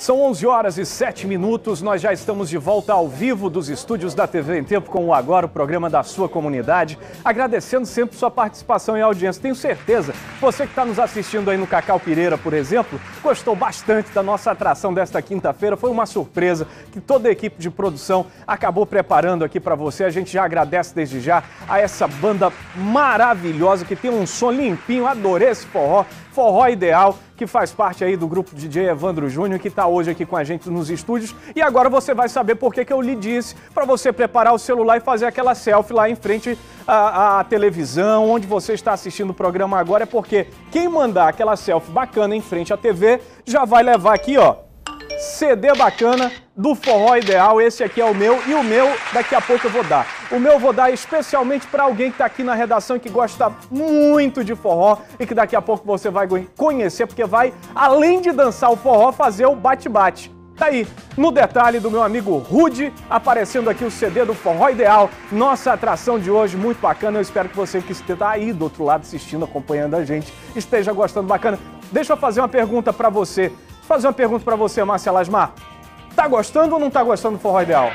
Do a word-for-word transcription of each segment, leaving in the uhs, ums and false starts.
São onze horas e sete minutos, nós já estamos de volta ao vivo dos estúdios da T V em Tempo com o Agora, o programa da sua comunidade, agradecendo sempre sua participação e audiência. Tenho certeza, você que está nos assistindo aí no Cacau Pireira, por exemplo, gostou bastante da nossa atração desta quinta-feira, foi uma surpresa que toda a equipe de produção acabou preparando aqui para você. A gente já agradece desde já a essa banda maravilhosa que tem um som limpinho, adorei esse forró, forró ideal, que faz parte aí do grupo D J Evandro Júnior, que está hoje aqui com a gente nos estúdios. E agora você vai saber por que que eu lhe disse para você preparar o celular e fazer aquela selfie lá em frente à, à televisão, onde você está assistindo o programa agora, é porque quem mandar aquela selfie bacana em frente à T V já vai levar aqui, ó, C D bacana do Forró Ideal. Esse aqui é o meu e o meu daqui a pouco eu vou dar. O meu eu vou dar especialmente para alguém que está aqui na redação e que gosta muito de forró e que daqui a pouco você vai conhecer, porque vai, além de dançar o forró, fazer o bate-bate. Tá aí, no detalhe do meu amigo Rude, aparecendo aqui o C D do Forró Ideal, nossa atração de hoje, muito bacana. Eu espero que você que está aí do outro lado assistindo, acompanhando a gente, esteja gostando bacana. Deixa eu fazer uma pergunta para você. Fazer uma pergunta pra você, Márcia Lasmar. Tá gostando ou não tá gostando do Forró Ideal?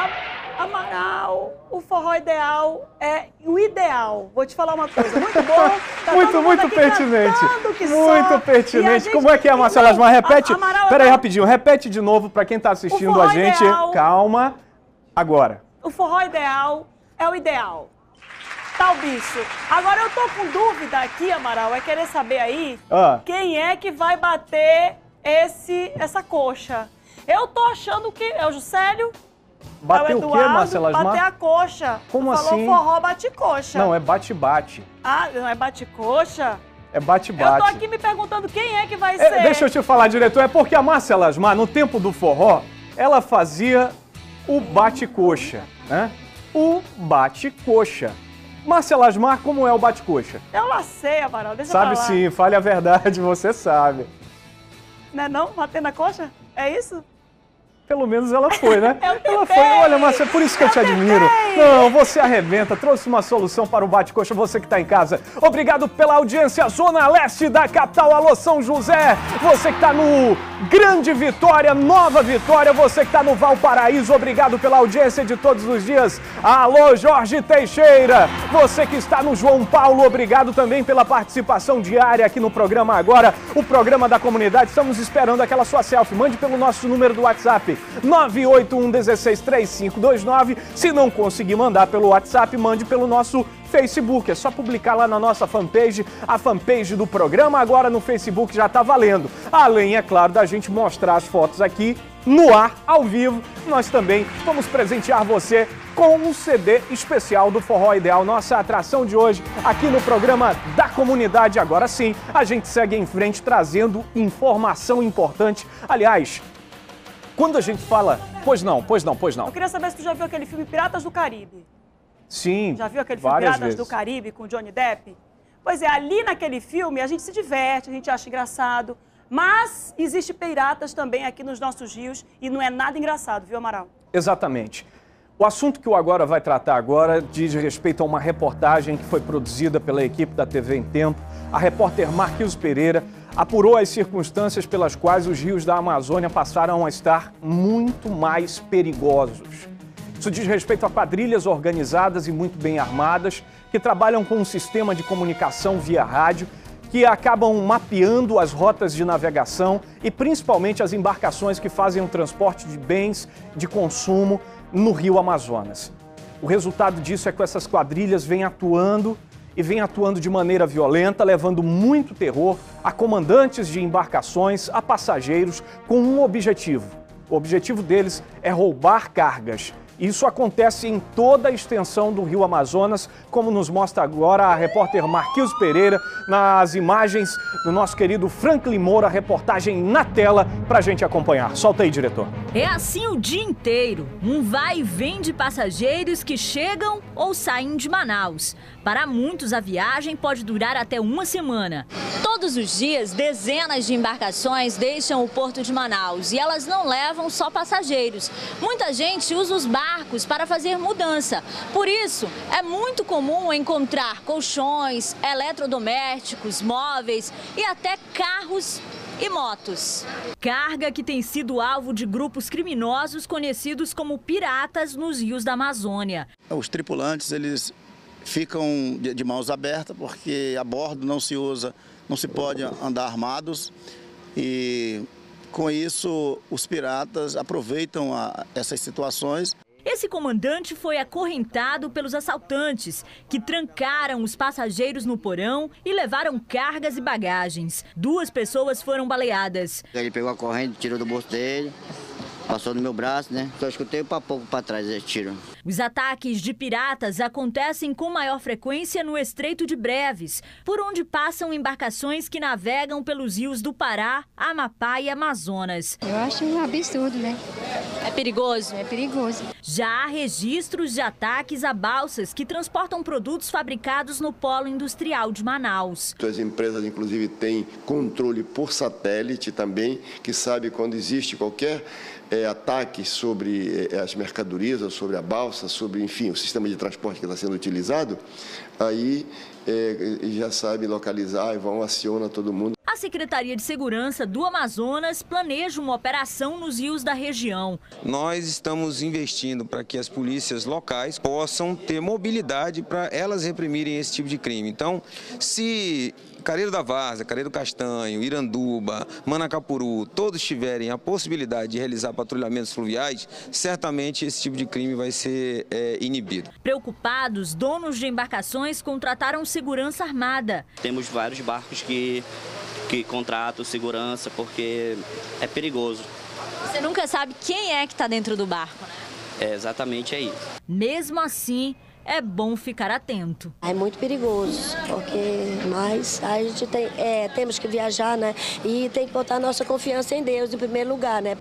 Amaral, o Forró Ideal é o ideal. Vou te falar uma coisa, muito bom. Tá muito, muito pertinente. Que muito só. pertinente. Gente... Como é que é, Márcia Lasmar? Repete. Amaral, Pera aí, é... rapidinho. Repete de novo pra quem tá assistindo a gente. Ideal... Calma. Agora. O Forró Ideal é o ideal. Tá o bicho. Agora eu tô com dúvida aqui, Amaral, é querer saber aí ah. quem é que vai bater esse, essa coxa. Eu tô achando que é o Juscelio. Bater é o, o quê, Márcia Lasmar? Bater a coxa. Como tu assim? Falou forró bate-coxa. Não, é bate-bate. Ah, não é bate-coxa? É bate-bate. Eu tô aqui me perguntando quem é que vai é, ser. Deixa eu te falar, diretor, é porque a Márcia Lasmar, no tempo do forró, ela fazia o bate-coxa, né? O bate-coxa. Márcia Lasmar, como é o bate-coxa? Eu lá sei, Amaral, deixa Sabe eu falar. sim, fale a verdade, você sabe. Não é não? Bater na coxa? É isso? Pelo menos ela foi, né? Eu tentei. Ela foi. Olha, Márcia, é por isso que eu, eu te tentei. admiro. Não, você arrebenta, trouxe uma solução para o bate-coxa, você que está em casa. Obrigado pela audiência, Zona Leste da capital, alô São José. Você que está no Grande Vitória, Nova Vitória, você que está no Valparaíso, obrigado pela audiência de todos os dias. Alô, Jorge Teixeira. Você que está no João Paulo, obrigado também pela participação diária aqui no programa agora, o programa da comunidade. Estamos esperando aquela sua selfie. Mande pelo nosso número do WhatsApp. nove oito um um seis três cinco dois nove. Se não conseguir mandar pelo WhatsApp, mande pelo nosso Facebook. É só publicar lá na nossa fanpage, a fanpage do programa agora no Facebook já está valendo. Além, é claro, da gente mostrar as fotos aqui no ar, ao vivo, nós também vamos presentear você com um C D especial do Forró Ideal, nossa atração de hoje aqui no programa da comunidade. Agora sim, a gente segue em frente trazendo informação importante. Aliás, quando a gente fala... Pois não, pois não, pois não. Eu queria saber se tu já viu aquele filme Piratas do Caribe. Sim, já viu aquele filme várias Piratas vezes. do Caribe com Johnny Depp? Pois é, ali naquele filme a gente se diverte, a gente acha engraçado, mas existe piratas também aqui nos nossos rios e não é nada engraçado, viu, Amaral? Exatamente. O assunto que o Agora vai tratar agora diz respeito a uma reportagem que foi produzida pela equipe da T V em Tempo. A repórter Marquise Pereira apurou as circunstâncias pelas quais os rios da Amazônia passaram a estar muito mais perigosos. Isso diz respeito a quadrilhas organizadas e muito bem armadas que trabalham com um sistema de comunicação via rádio que acabam mapeando as rotas de navegação e principalmente as embarcações que fazem o transporte de bens de consumo no rio Amazonas. O resultado disso é que essas quadrilhas vêm atuando e vêm atuando de maneira violenta, levando muito terror a comandantes de embarcações, a passageiros, com um objetivo. O objetivo deles é roubar cargas. Isso acontece em toda a extensão do rio Amazonas, como nos mostra agora a repórter Marquise Pereira, nas imagens do nosso querido Franklin Moura, reportagem na tela para a gente acompanhar. Solta aí, diretor. É assim o dia inteiro, um vai e vem de passageiros que chegam ou saem de Manaus. Para muitos, a viagem pode durar até uma semana. Todos os dias, dezenas de embarcações deixam o porto de Manaus e elas não levam só passageiros. Muita gente usa os barcos para fazer mudança. Por isso, é muito comum encontrar colchões, eletrodomésticos, móveis e até carros e motos. Carga que tem sido alvo de grupos criminosos conhecidos como piratas nos rios da Amazônia. Os tripulantes, eles ficam de mãos abertas porque a bordo não se usa, não se pode andar armados e com isso os piratas aproveitam a, essas situações. Esse comandante foi acorrentado pelos assaltantes, que trancaram os passageiros no porão e levaram cargas e bagagens. Duas pessoas foram baleadas. Ele pegou a corrente, tirou do bolso dele, passou no meu braço, né? Só escutei para pouco para trás esse tiro. Os ataques de piratas acontecem com maior frequência no Estreito de Breves, por onde passam embarcações que navegam pelos rios do Pará, Amapá e Amazonas. Eu acho um absurdo, né? É perigoso? É perigoso. Já há registros de ataques a balsas que transportam produtos fabricados no polo industrial de Manaus. As empresas, inclusive, têm controle por satélite também, que sabe quando existe qualquer é, ataque sobre é, as mercadorias, ou sobre a balsa, sobre, enfim, o sistema de transporte que está sendo utilizado, aí é, já sabe localizar e vão, aciona todo mundo. A Secretaria de Segurança do Amazonas planeja uma operação nos rios da região. Nós estamos investindo para que as polícias locais possam ter mobilidade para elas reprimirem esse tipo de crime. Então, se Careiro da Várzea, Careiro Castanho, Iranduba, Manacapuru, todos tiverem a possibilidade de realizar patrulhamentos fluviais, certamente esse tipo de crime vai ser é, inibido. Preocupados, donos de embarcações contrataram segurança armada. Temos vários barcos que, que contratam segurança porque é perigoso. Você nunca sabe quem é que está dentro do barco, né? É, exatamente é isso. Mesmo assim, é bom ficar atento. É muito perigoso, porque mas a gente tem, é, temos que viajar, né? E tem que botar nossa confiança em Deus em primeiro lugar, né?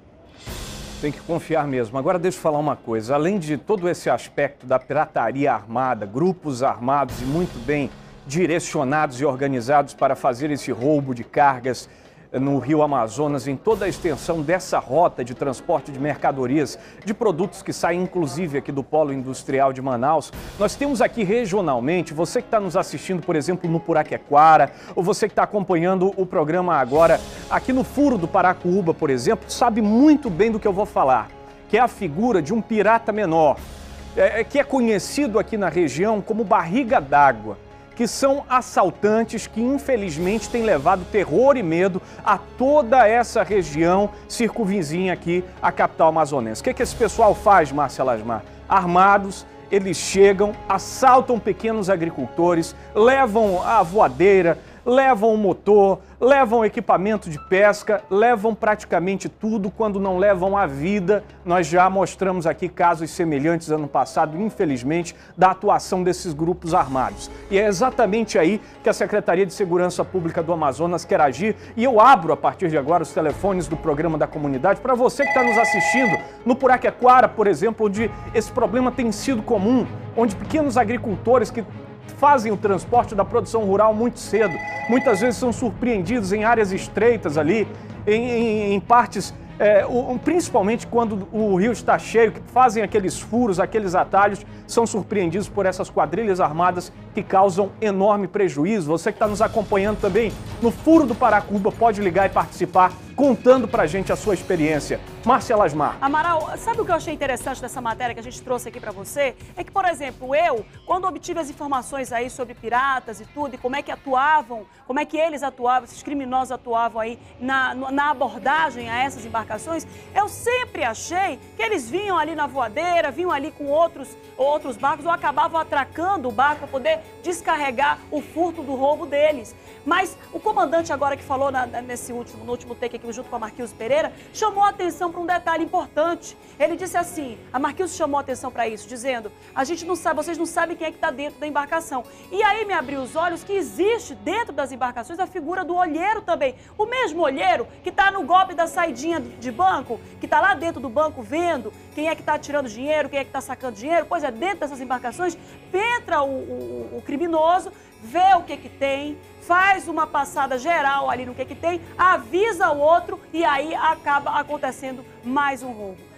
Tem que confiar mesmo. Agora deixa eu falar uma coisa. Além de todo esse aspecto da pirataria armada, grupos armados e muito bem direcionados e organizados para fazer esse roubo de cargas no Rio Amazonas, em toda a extensão dessa rota de transporte de mercadorias, de produtos que saem inclusive aqui do Polo Industrial de Manaus. Nós temos aqui regionalmente, você que está nos assistindo, por exemplo, no Puraquequara, ou você que está acompanhando o programa agora aqui no Furo do Paracuba, por exemplo, sabe muito bem do que eu vou falar, que é a figura de um pirata menor, é, que é conhecido aqui na região como Barriga d'Água, que são assaltantes que infelizmente têm levado terror e medo a toda essa região circunvizinha aqui, a capital amazonense. O que, que esse pessoal faz, Márcia Lasmar? Armados, eles chegam, assaltam pequenos agricultores, levam a voadeira, levam o motor, levam equipamento de pesca, levam praticamente tudo, quando não levam a vida. Nós já mostramos aqui casos semelhantes ano passado, infelizmente, da atuação desses grupos armados. E é exatamente aí que a Secretaria de Segurança Pública do Amazonas quer agir. E eu abro, a partir de agora, os telefones do programa da comunidade para você que está nos assistindo no Puraquequara, por exemplo, onde esse problema tem sido comum, onde pequenos agricultores que fazem o transporte da produção rural muito cedo, muitas vezes são surpreendidos em áreas estreitas ali, em, em, em partes, é, o, principalmente quando o rio está cheio, que fazem aqueles furos, aqueles atalhos, são surpreendidos por essas quadrilhas armadas que causam enorme prejuízo. Você que está nos acompanhando também no Furo do Paracuba pode ligar e participar, contando pra gente a sua experiência. Márcia Lasmar. Amaral, sabe o que eu achei interessante dessa matéria que a gente trouxe aqui pra você? É que, por exemplo, eu, quando obtive as informações aí sobre piratas e tudo, e como é que atuavam, como é que eles atuavam, esses criminosos atuavam aí na, na abordagem a essas embarcações, eu sempre achei que eles vinham ali na voadeira, vinham ali com outros, outros barcos, ou acabavam atracando o barco para poder descarregar o furto do roubo deles. Mas o comandante agora que falou na, nesse último, no último take aqui junto com a Marquilhos Pereira, chamou a atenção para um detalhe importante. Ele disse assim, a Marquilhos chamou a atenção para isso, dizendo, a gente não sabe, vocês não sabem quem é que está dentro da embarcação. E aí me abriu os olhos que existe dentro das embarcações a figura do olheiro também. O mesmo olheiro que está no golpe da saidinha de banco, que está lá dentro do banco vendo quem é que está tirando dinheiro, quem é que está sacando dinheiro. Pois é, dentro dessas embarcações entra o, o, o criminoso, vê o que que tem, faz uma passada geral ali no que que tem, avisa o outro e aí acaba acontecendo mais um roubo.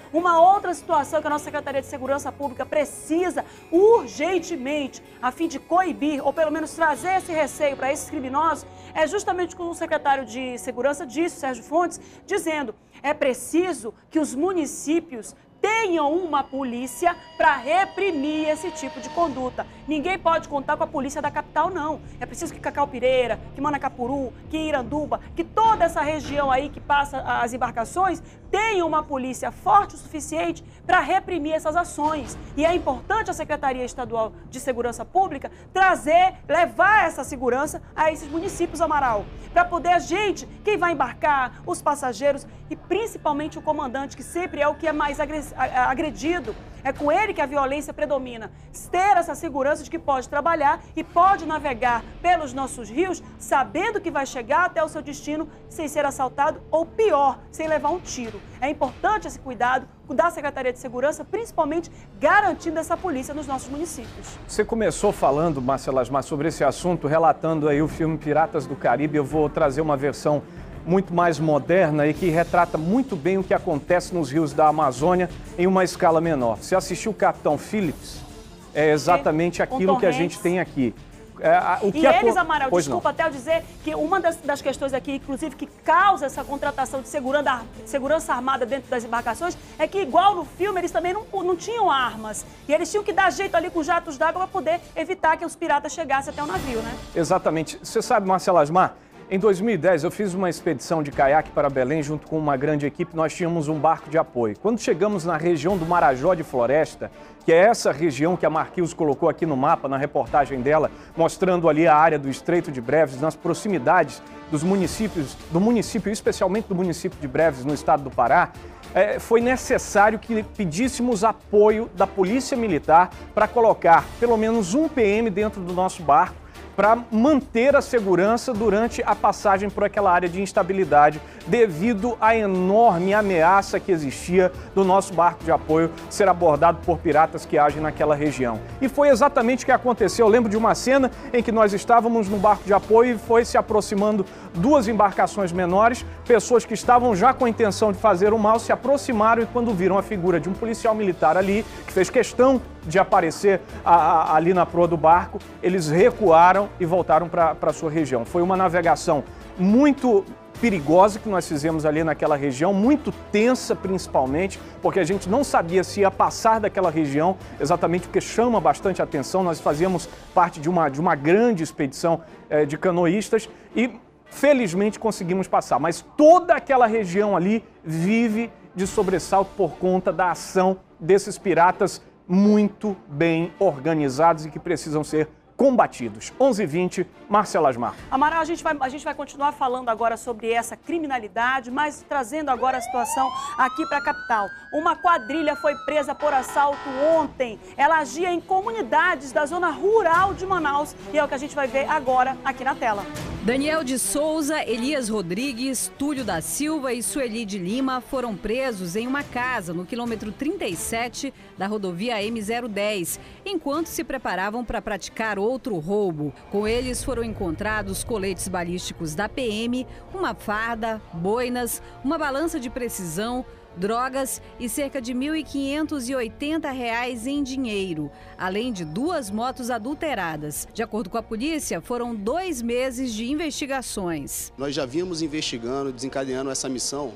Uma outra situação que a nossa Secretaria de Segurança Pública precisa urgentemente, a fim de coibir, ou pelo menos trazer esse receio para esses criminosos, é justamente o que o secretário de Segurança disse, Sérgio Fontes, dizendo: é preciso que os municípios tenham uma polícia para reprimir esse tipo de conduta. Ninguém pode contar com a polícia da capital, não. É preciso que Cacaupireira, que Manacapuru, que Iranduba, que toda essa região aí que passa as embarcações tenha uma polícia forte o suficiente para reprimir essas ações. E é importante a Secretaria Estadual de Segurança Pública trazer, levar essa segurança a esses municípios, Amaral, para poder a gente, quem vai embarcar, os passageiros e principalmente o comandante, que sempre é o que é mais agredido, é com ele que a violência predomina, ter essa segurança de que pode trabalhar e pode navegar pelos nossos rios sabendo que vai chegar até o seu destino sem ser assaltado ou, pior, sem levar um tiro. É importante esse cuidado da Secretaria de Segurança, principalmente garantindo essa polícia nos nossos municípios. Você começou falando, Márcia Lasmar, sobre esse assunto, relatando aí o filme Piratas do Caribe. Eu vou trazer uma versão muito mais moderna e que retrata muito bem o que acontece nos rios da Amazônia em uma escala menor. Você assistiu o Capitão Phillips? É exatamente aquilo que a gente tem aqui. É, o que e a... eles, Amaral, pois desculpa não. até eu dizer que uma das, das questões aqui, inclusive, que causa essa contratação de segurança, segurança armada dentro das embarcações, é que, igual no filme, eles também não, não tinham armas. E eles tinham que dar jeito ali com jatos d'água para poder evitar que os piratas chegassem até o navio, né? Exatamente. Você sabe, Márcia Lasmar, em dois mil e dez eu fiz uma expedição de caiaque para Belém junto com uma grande equipe. Nós tínhamos um barco de apoio. Quando chegamos na região do Marajó de Floresta, que é essa região que a Marquinhos colocou aqui no mapa, na reportagem dela, mostrando ali a área do Estreito de Breves, nas proximidades dos municípios, do município, especialmente do município de Breves, no estado do Pará, é, foi necessário que pedíssemos apoio da Polícia Militar para colocar pelo menos um P M dentro do nosso barco, para manter a segurança durante a passagem por aquela área de instabilidade, devido à enorme ameaça que existia do nosso barco de apoio ser abordado por piratas que agem naquela região. E foi exatamente o que aconteceu. Eu lembro de uma cena em que nós estávamos no barco de apoio e foi se aproximando duas embarcações menores, pessoas que estavam já com a intenção de fazer o mal se aproximaram e quando viram a figura de um policial militar ali, que fez questão de aparecer a, a, ali na proa do barco, eles recuaram e voltaram para a sua região. Foi uma navegação muito perigosa que nós fizemos ali naquela região, muito tensa principalmente, porque a gente não sabia se ia passar daquela região, exatamente porque chama bastante atenção. Nós fazíamos parte de uma, de uma grande expedição eh, de canoístas e felizmente conseguimos passar, mas toda aquela região ali vive de sobressalto por conta da ação desses piratas muito bem organizados e que precisam ser combatidos. onze e vinte, Márcia Lasmar. Amaral, a gente, vai, a gente vai continuar falando agora sobre essa criminalidade, mas trazendo agora a situação aqui para a capital. Uma quadrilha foi presa por assalto ontem. Ela agia em comunidades da zona rural de Manaus e é o que a gente vai ver agora aqui na tela. Daniel de Souza, Elias Rodrigues, Túlio da Silva e Sueli de Lima foram presos em uma casa no quilômetro trinta e sete da rodovia M zero dez, enquanto se preparavam para praticar outro roubo. Com eles foram encontrados coletes balísticos da P M, uma farda, boinas, uma balança de precisão, drogas e cerca de mil quinhentos e oitenta reais em dinheiro, além de duas motos adulteradas. De acordo com a polícia, foram dois meses de investigações. Nós já vínhamos investigando, desencadeando essa missão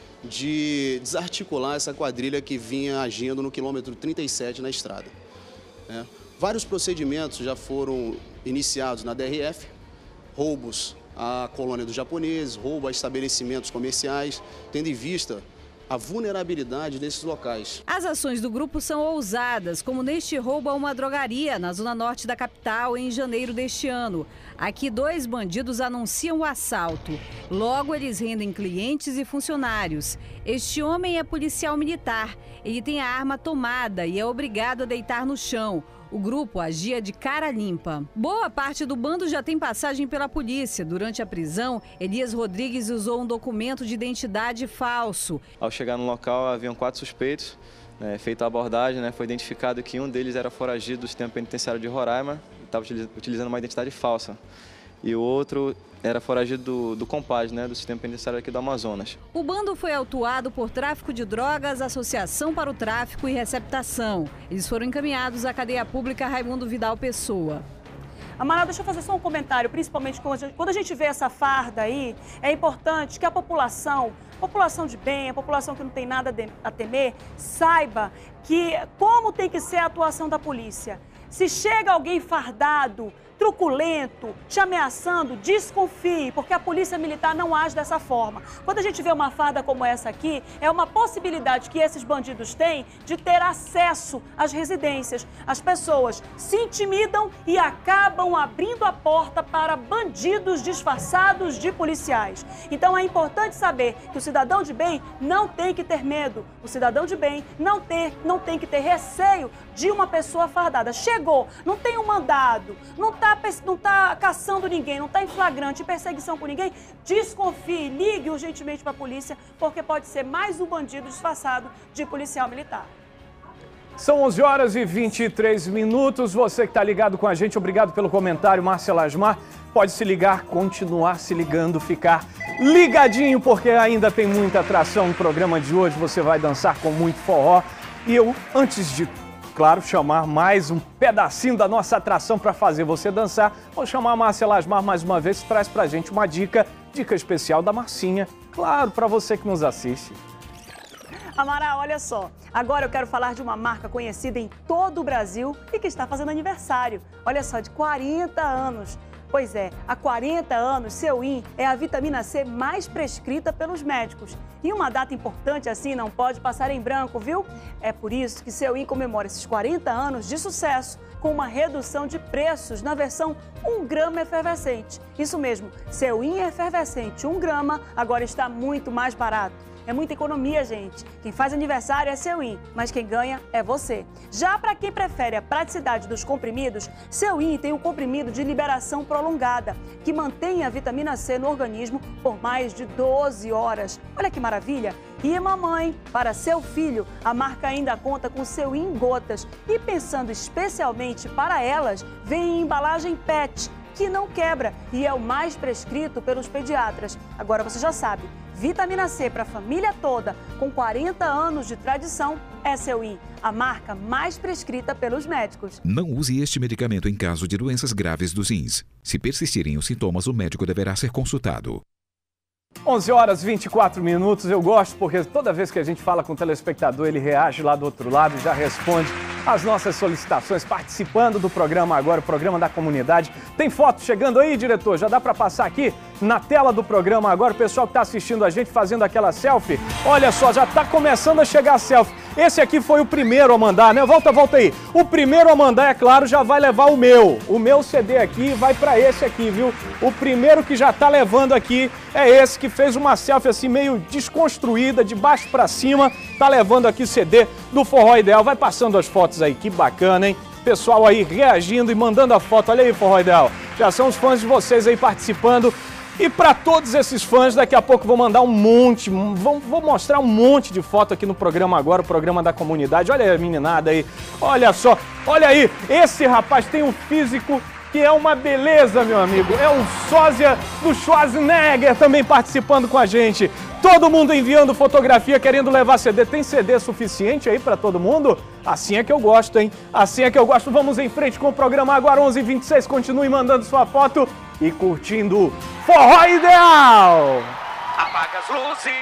de desarticular essa quadrilha que vinha agindo no quilômetro trinta e sete na estrada. É. Vários procedimentos já foram iniciados na D R F, roubos à colônia dos japoneses, roubo a estabelecimentos comerciais, tendo em vista a vulnerabilidade desses locais. As ações do grupo são ousadas, como neste roubo a uma drogaria na zona norte da capital em janeiro deste ano. Aqui, dois bandidos anunciam o assalto. Logo, eles rendem clientes e funcionários. Este homem é policial militar. Ele tem a arma tomada e é obrigado a deitar no chão. O grupo agia de cara limpa. Boa parte do bando já tem passagem pela polícia. Durante a prisão, Elias Rodrigues usou um documento de identidade falso. Ao chegar no local, haviam quatro suspeitos. Né, feita a abordagem, né, foi identificado que um deles era foragido do sistema penitenciário de Roraima e estava utilizando uma identidade falsa. e o outro era foragido do, do Compad, né, do sistema penitenciário aqui do Amazonas. O bando foi autuado por tráfico de drogas, associação para o tráfico e receptação. Eles foram encaminhados à cadeia pública Raimundo Vidal Pessoa. Amaral, deixa eu fazer só um comentário, principalmente quando a gente vê essa farda aí, é importante que a população, população de bem, a população que não tem nada a temer, saiba que como tem que ser a atuação da polícia. Se chega alguém fardado, truculento, te ameaçando, desconfie, porque a polícia militar não age dessa forma. Quando a gente vê uma farda como essa aqui, é uma possibilidade que esses bandidos têm de ter acesso às residências. As pessoas se intimidam e acabam abrindo a porta para bandidos disfarçados de policiais. Então é importante saber que o cidadão de bem não tem que ter medo. O cidadão de bem não, ter, não tem que ter receio de uma pessoa fardada. Chegou, não tem um mandado, não está não tá caçando ninguém, não está em flagrante perseguição com ninguém, desconfie, ligue urgentemente para a polícia, porque pode ser mais um bandido disfarçado de policial militar. São onze horas e vinte e três minutos. Você que está ligado com a gente, obrigado pelo comentário, Márcia Lasmar. Pode se ligar, continuar se ligando, ficar ligadinho, porque ainda tem muita atração no programa de hoje. Você vai dançar com muito forró. E eu, antes de claro, chamar mais um pedacinho da nossa atração para fazer você dançar. Vou chamar a Márcia Lasmar mais uma vez, que traz pra gente uma dica, dica especial da Marcinha, claro, para você que nos assiste. Amaral, olha só, agora eu quero falar de uma marca conhecida em todo o Brasil e que está fazendo aniversário. Olha só, de quarenta anos. Pois é, há quarenta anos, Seuin é a vitamina C mais prescrita pelos médicos. E uma data importante assim não pode passar em branco, viu? É por isso que Seuin comemora esses quarenta anos de sucesso com uma redução de preços na versão um grama efervescente. Isso mesmo, Seuin efervescente um grama agora está muito mais barato. É muita economia, gente. Quem faz aniversário é Seuin, mas quem ganha é você. Já para quem prefere a praticidade dos comprimidos, Seuin tem um comprimido de liberação prolongada, que mantém a vitamina C no organismo por mais de doze horas. Olha que maravilha! E mamãe, para seu filho, a marca ainda conta com Seuin gotas. E pensando especialmente para elas, vem em embalagem P E T, que não quebra e é o mais prescrito pelos pediatras. Agora você já sabe, vitamina C para a família toda, com quarenta anos de tradição, é Seuin, a marca mais prescrita pelos médicos. Não use este medicamento em caso de doenças graves dos rins. Se persistirem os sintomas, o médico deverá ser consultado. onze horas e vinte e quatro minutos, eu gosto porque toda vez que a gente fala com o telespectador, ele reage lá do outro lado e já responde as nossas solicitações, participando do programa agora, o programa da comunidade. Tem foto chegando aí, diretor? Já dá para passar aqui na tela do programa agora, o pessoal que está assistindo a gente fazendo aquela selfie. Olha só, já está começando a chegar a selfie. Esse aqui foi o primeiro a mandar, né? Volta, volta aí. O primeiro a mandar, é claro, já vai levar o meu. O meu C D aqui vai para esse aqui, viu? O primeiro que já está levando aqui é esse que fez uma selfie assim meio desconstruída, de baixo para cima. Tá levando aqui C D do Forró Ideal. Vai passando as fotos aí, que bacana, hein? Pessoal aí reagindo e mandando a foto. Olha aí, Forró Ideal. Já são os fãs de vocês aí participando. E para todos esses fãs, daqui a pouco vou mandar um monte, vou, vou mostrar um monte de foto aqui no programa agora, o programa da comunidade. Olha aí a meninada aí, olha só, olha aí, esse rapaz tem um físico que é uma beleza, meu amigo. É um sósia do Schwarzenegger também participando com a gente. Todo mundo enviando fotografia, querendo levar C D. Tem C D suficiente aí para todo mundo? Assim é que eu gosto, hein? Assim é que eu gosto. Vamos em frente com o programa agora, onze e vinte e seis. Continue mandando sua foto e curtindo Forró Ideal. Apaga as luzes.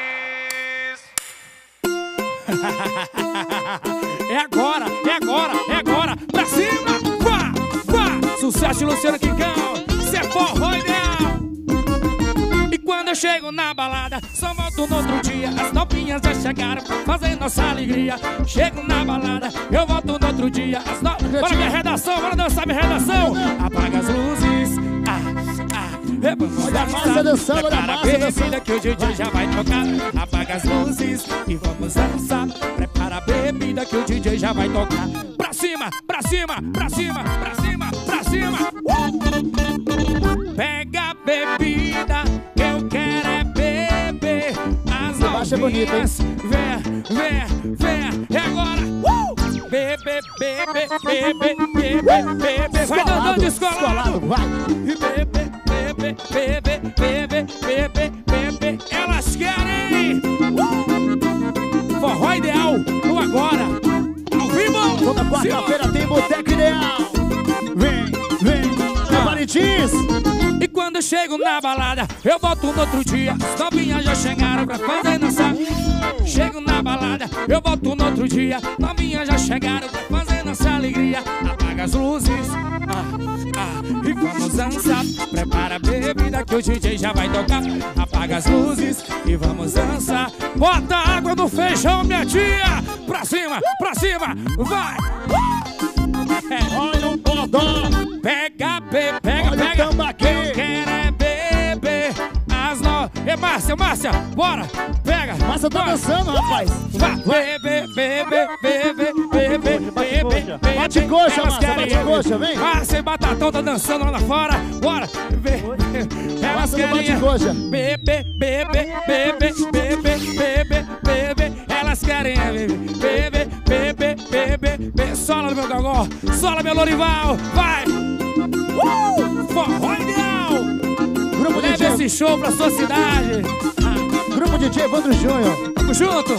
É agora, é agora, é agora. Pra cima, vá, vá. Sucesso de Luciano Quicão, cê é Forró Ideal. E quando eu chego na balada, só volto no outro dia. As novinhas já chegaram pra fazer nossa alegria. Chego na balada, eu volto no outro dia. As no... Bora minha redação, bora dançar minha redação. Apaga as luzes. Ah, ah. Olha a massa dançando, olha a massa dançando. Que o D J já vai tocar. Apaga as luzes e vamos dançar. Prepara a bebida que o D J já vai tocar. Pra cima, pra cima, pra cima, pra cima, pra cima. Uh! Pega a bebida que eu quero é beber. As novinhas, vem, vem, vem. E agora, uh! Bebe, bebe, bebe, bebe, bebe. Vai dando descolado, vai. E bebe, bebe. bebê, bebê, bebê. Elas querem uh! Forró Ideal no Agora, ao vivo. Toda quarta-feira tem Boteco Ideal. Vem, vem, ah. Parintins. E quando eu chego na balada, eu volto no outro dia. As novinhas já chegaram pra fazer dançar. Chego na balada, eu volto no outro dia. Novinhas já chegaram pra fazer nossa alegria. Apaga as luzes, ah, ah, e vamos dançar. Prepara a bebida que o D J já vai tocar. Apaga as luzes e vamos dançar. Bota água no feijão, minha tia. Pra cima, pra cima, vai. É. Olha o bodó. Pega, pega, pega, olha pega. O tambaqui. Eu quero é beber as no... Ei, Márcia, Márcia, bora. Pega. Márcia tá dançando, rapaz. Vai, bebe, bebe, bebe, bebe, bebe. Bate coxa, Márcia, bate coxa, vem. Márcia e Batatão tá dançando lá fora. Bora. Elas querem coxa. Bebe, bebe, bebe, bebe, bebe, bebe. Elas querem bebe, bebe, bebe, bebe. Sola meu gogó, sola meu Lorival. Vai. Uh! Forró Ideal. Grupo Leve D J. esse show pra sua cidade. Ah. Grupo D J Evandro Júnior. Tamo junto.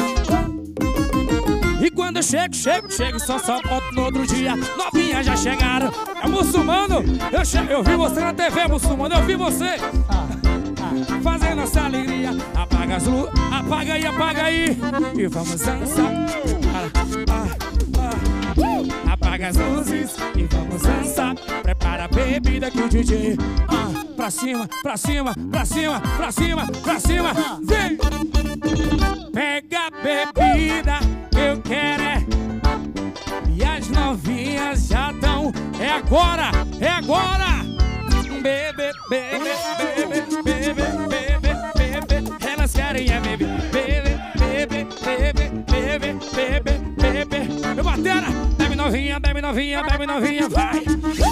E quando eu chego, chego, chego, só só volto no outro dia. Novinhas já chegaram. É muçulmano. Eu, che... eu vi você na T V, muçulmano. Eu vi você. Ah. Ah. Fazendo essa alegria. Apaga as luzes. Apaga aí, apaga aí. E vamos dançar. Ah, ah, ah. Uh! Apaga as luzes e vamos dançar. Prepara a bebida que o D J ah, pra cima, pra cima, pra cima, pra cima, pra cima. Vem! Pega a bebida que eu quero é. E as novinhas já estão. É agora, é agora. Bebe, bebe, bebe, bebe, bebe, bebe. Elas querem é bebe, bebe, bebe, bebe, bebe, bebe, bebe. Meu batera, bebe novinha, bebe novinha, bebe novinha, vai.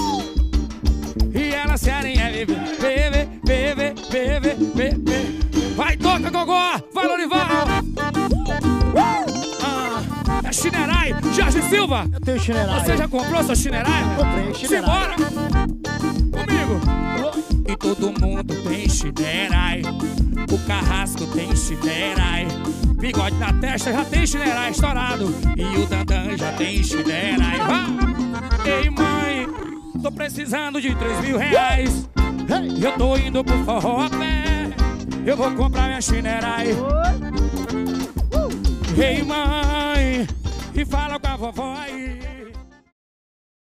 E elas querem é bebe, bebe, bebe, bebe, bebe. Vai, toca, gogó, vai, Lorival. Ah, é Chinerai, Jorge Silva. Eu tenho Chinerai. Você já comprou sua Chinerai? Comprei, Chinerai. Simbora. Comigo. E todo mundo tem Chinerai. O Carrasco tem Chinerai. Bigode na testa já tem Chinerai estourado. E o Dandan já tem Chinerai. Ah! Ei, mãe, tô precisando de três mil reais. Hey. Eu tô indo pro forró a pé. Eu vou comprar minha Chinerai. Uh. Ei, mãe, e fala com a vovó aí.